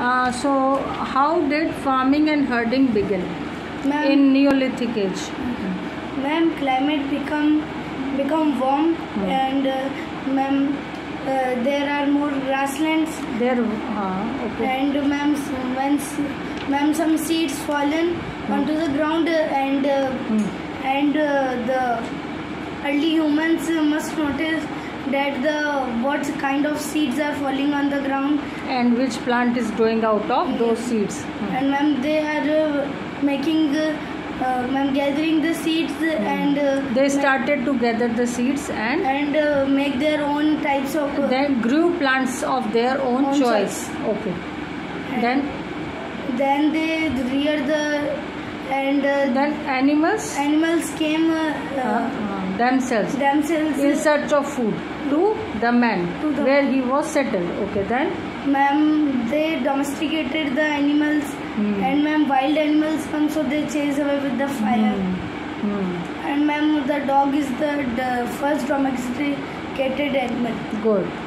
So how did farming and herding begin in Neolithic age? Ma'am, climate become warm and ma'am, there are more grasslands. Okay. And ma'am, some seeds fallen onto the ground and the early humans must notice that what kind of seeds are falling on the ground and which plant is growing out of those seeds. And ma'am, they are making gathering the seeds and they started to gather the seeds and make their own types of then grew plants of their own choice. Okay. And then they rear then animals came themselves in search of food to the man where he was settled. Okay. Then ma'am, they domesticated the animals and ma'am, wild animals come, so they chase away with the fire. And ma'am, the dog is the first domesticated animal. Good.